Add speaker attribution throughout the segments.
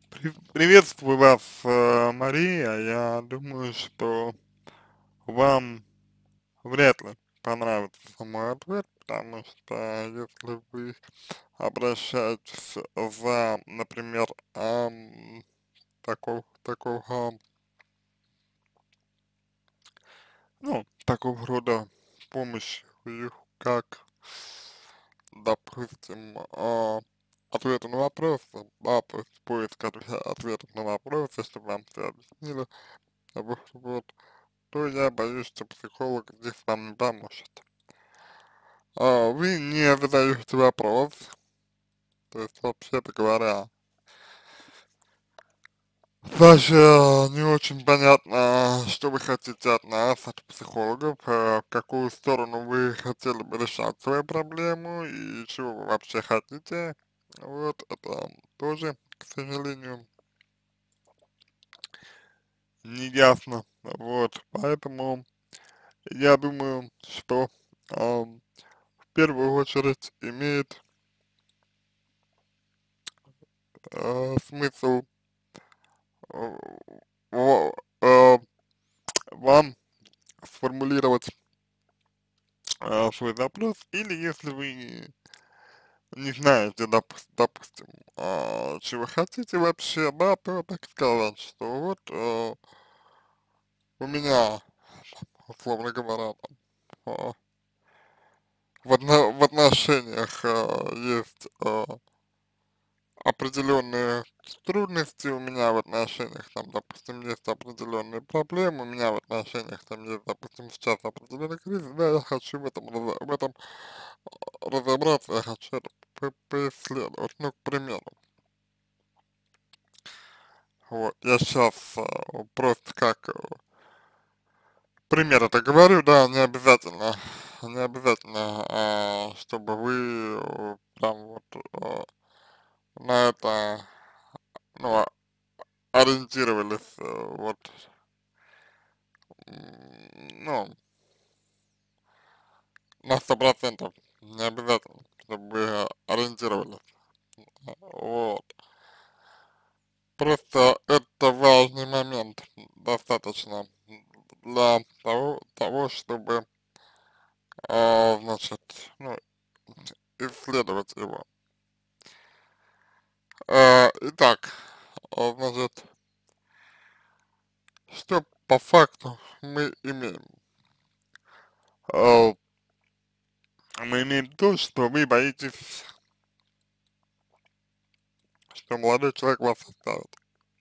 Speaker 1: Приветствую вас, Мария. Я думаю, что вам вряд ли понравится мой ответ, потому что если вы обращаетесь за, например, такого, ну, такого рода помощью, как, допустим, ответы на вопросы, да, то есть поиск ответов на вопросы, чтобы вам все объяснили, вот, то я боюсь, что психолог здесь вам не поможет. Вы не задаете вопрос, то есть, вообще-то говоря, даже не очень понятно, что вы хотите от нас, от психологов, в какую сторону вы хотели бы решать свою проблему и чего вы вообще хотите. Вот, это тоже, к сожалению, не ясно. Вот, поэтому я думаю, что в первую очередь имеет смысл э, во- э, вам сформулировать свой запрос, или если вы не знаете, допустим, чего хотите вообще, да, то так сказать, что вот у меня, условно говоря, там, в отношениях есть определенные трудности у меня в отношениях, там, допустим, есть определенные проблемы, у меня в отношениях, там, есть, допустим, сейчас определенный кризис, да, я хочу в этом разобраться, я хочу это поисследовать, ну, к примеру, вот, я сейчас просто как пример это говорю, да, не обязательно, чтобы вы прям вот на это, ну, ориентировались, вот, ну, на 100%, не обязательно, чтобы вы ориентировались, вот. Просто это важный момент, достаточно для того, чтобы, значит, ну, исследовать его. Итак, значит, что по факту мы имеем? А, мы имеем то, что вы боитесь, что молодой человек вас оставит.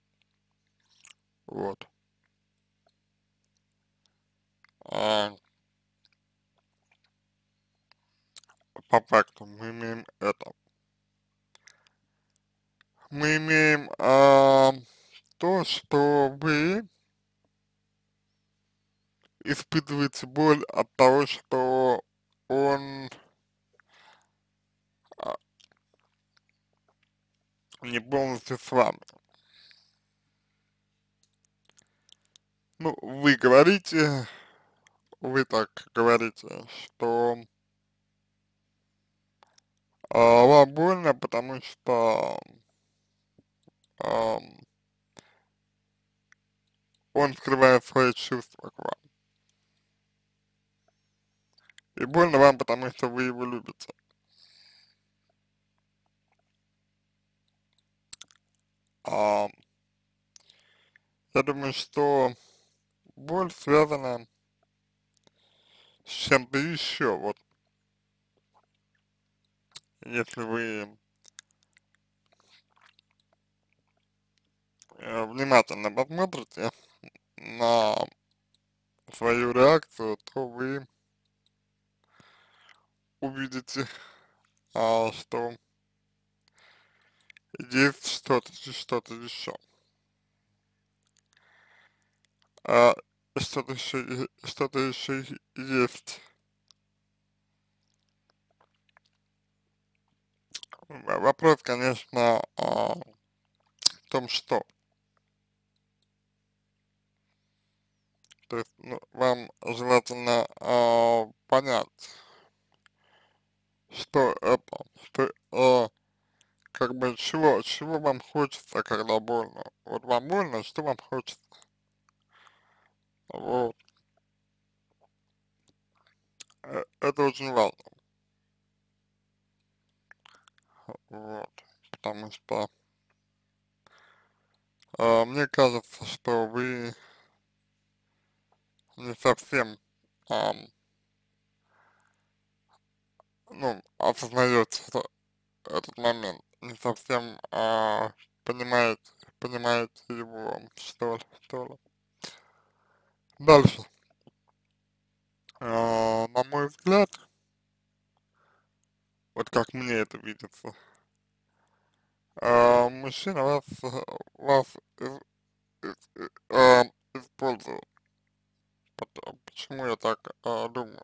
Speaker 1: Вот. А, по факту мы имеем это. Мы имеем то, что вы испытываете боль от того, что он а, не полностью с вами. Ну, вы так говорите, что вам больно, потому что ам, он скрывает свои чувства к вам. И больно вам, потому что вы его любите. А, я думаю, что боль связана с чем-то еще. Вот если вы внимательно посмотрите на свою реакцию, то вы увидите, что есть что-то еще. А, что-то еще есть. Вопрос, конечно, в том, что. То есть, ну, вам желательно понять, что это, что, как бы чего вам хочется, когда больно? Вот вам больно, что вам хочется? Вот, это очень важно, вот, потому что мне кажется, что вы не совсем, ам, ну, осознаете этот момент, не совсем понимаете, понимаете его, что ли. Дальше, на мой взгляд, вот как мне это видится, мужчина вас из- использует. Почему я так думаю?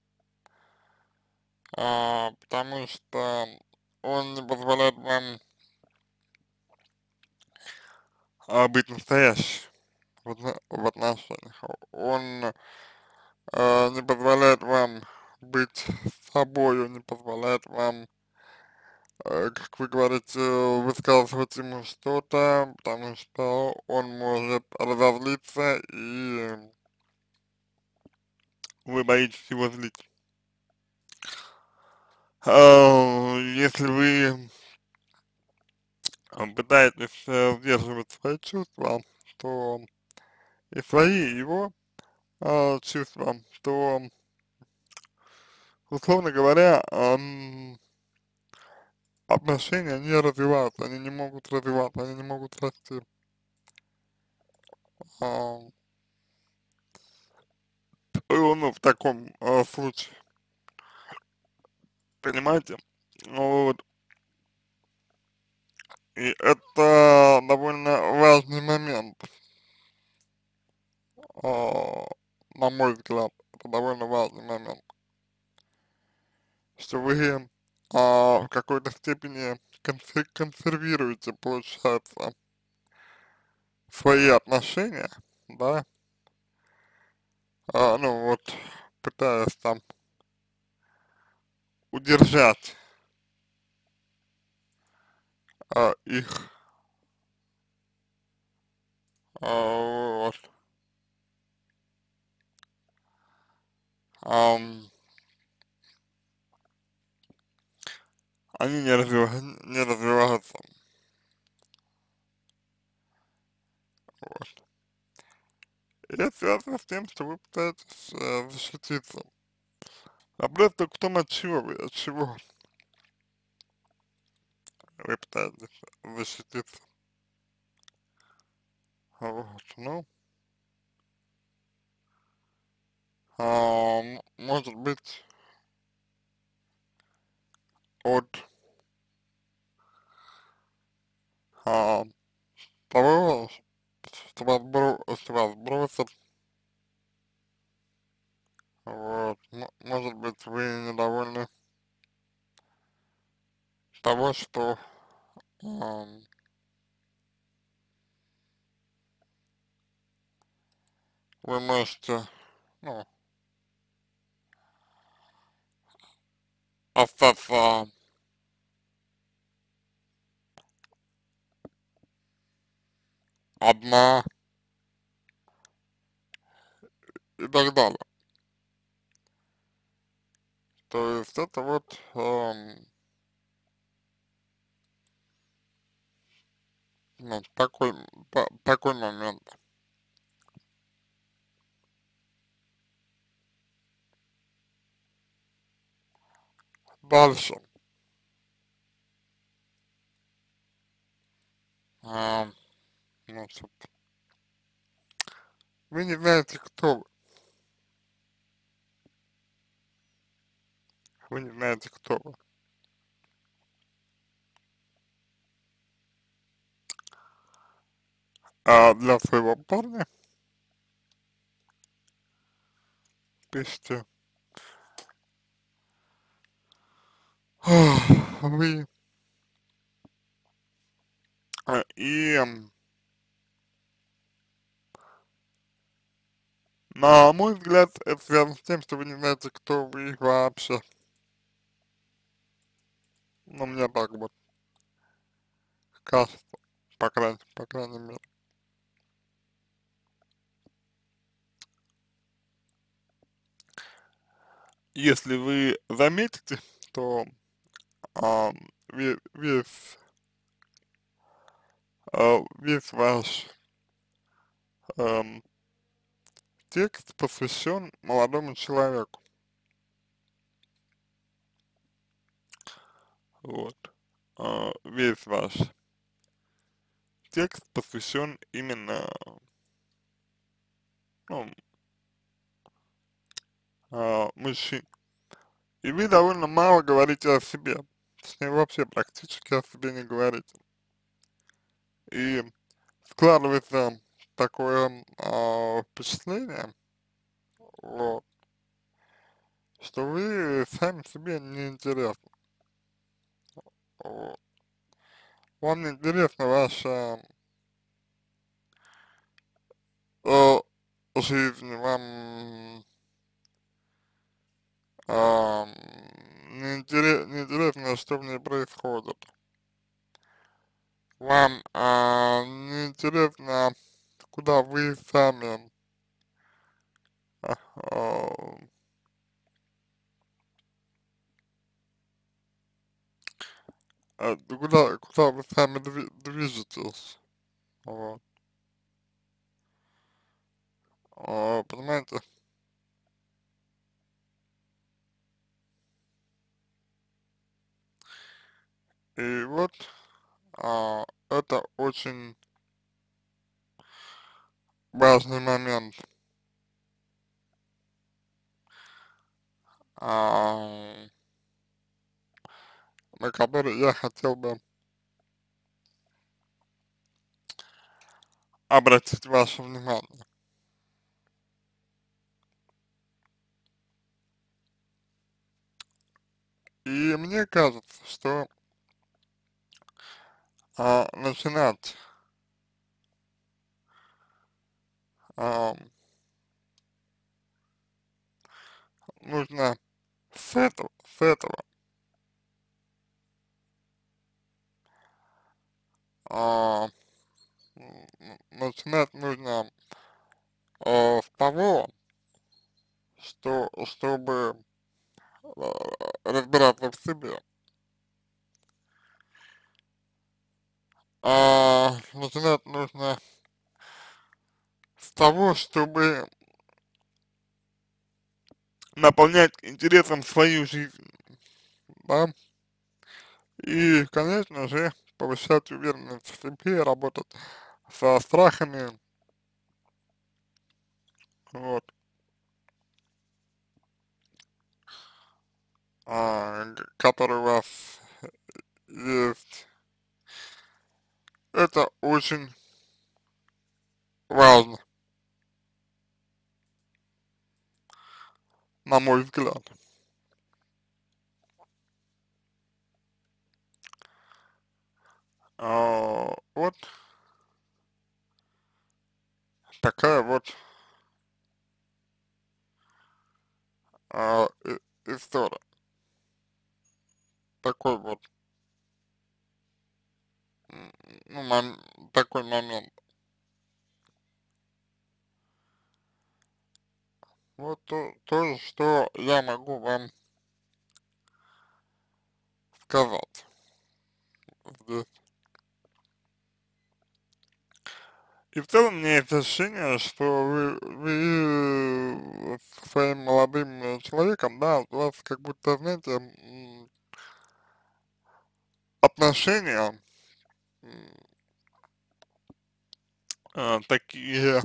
Speaker 1: Потому что он не позволяет вам быть настоящим в отношениях. Он не позволяет вам быть собою, не позволяет вам, как вы говорите, высказывать ему что-то, потому что он может разозлиться, и вы боитесь его злить. Если вы пытаетесь сдерживать свои чувства, то и свои, и его чувства, то, условно говоря, отношения не развиваются, они не могут развиваться, они не могут расти. А, ну, в таком случае, понимаете? Вот, и это довольно важный момент, а, на мой взгляд, это довольно важный момент, что вы в какой-то степени консервируете, получается, свои отношения, да, ну вот, пытаясь там удержать их, вот, ам, они не развиваются, вот. И это связано с тем, что вы пытаетесь защититься. Вопрос только в том, от чего вы пытаетесь защититься. Вот, ну, может быть, от а, того, что вас бросят, вот, может быть, вы недовольны того, что ам, вы можете, ну, остаться одна и так далее. То есть это вот ну, такой момент. Дальше. А, значит, вы не знаете, кто вы не знаете, кто вы. А для своего парня пишите, вы, и на мой взгляд, это связано с тем, что вы не знаете, кто вы вообще. Ну, мне так вот качество, по крайней мере. Если вы заметите, то весь, весь ваш эм, текст посвящен молодому человеку, вот, весь ваш текст посвящен именно, ну, мужчине. И вы довольно мало говорите о себе, точнее вообще практически о себе не говорите. И складывается такое впечатление, вот, что вы сами себе не интересны. Вот. Вам не интересна ваша э, жизнь, вам не интересно, что в ней происходит. Вам не интересно, куда вы сами а, а, куда вы сами движетесь, вот, понимаете? И вот это очень важный момент, а, на который я хотел бы обратить ваше внимание. И мне кажется, что начинать а, нужно с этого, а, начинать нужно с того, чтобы разбираться в себе. Начинать нужно с того, чтобы наполнять интересом свою жизнь, да, и, конечно же, повышать уверенность в себе, работать со страхами, вот, которые у вас есть. Это очень важно, на мой взгляд. Вот такая вот история, такой вот, ну, такой момент. Вот то, что я могу вам сказать здесь. И в целом мне есть ощущение, что вы со своим молодым человеком, да, у вас как будто, знаете, отношения такие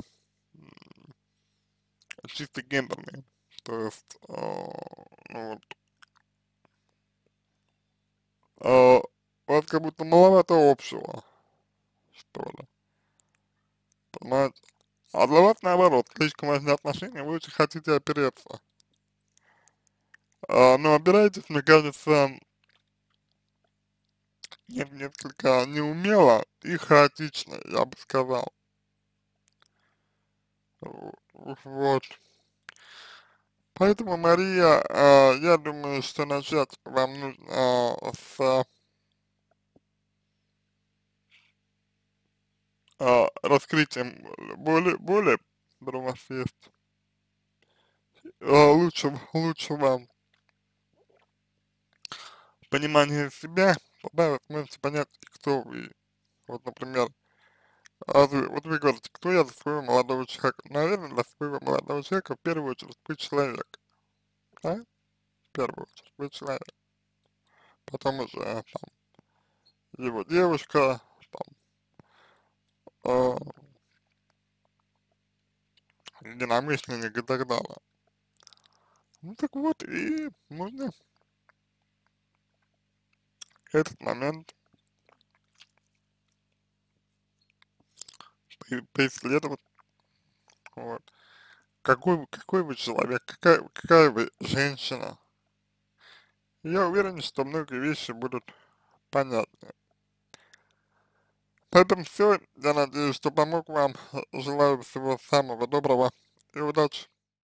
Speaker 1: чисто гендерные. То есть, ну вот, у вас как будто маловато общего, что ли, понимаете? А для вас наоборот, слишком важны отношения, вы очень хотите опереться. Но опираетесь, мне кажется, несколько неумело и хаотично, я бы сказал. Вот. Поэтому, Мария, я думаю, что начать вам нужно с раскрытием боли, которая у вас есть, лучше вам понимание себя, тогда вы сможете понять, кто вы. Вот, например, вот вы говорите, кто я для своего молодого человека? Наверное, для своего молодого человека в первую очередь вы человек, да? В первую очередь вы человек. Потом уже его девушка, там, э, единомышленник и так далее. Ну так вот, и нужно этот момент поисследовать, вот. Какой вы человек, какая вы женщина. Я уверен, что многие вещи будут понятны. На этом все. Я надеюсь, что помог вам. Желаю всего самого доброго и удачи.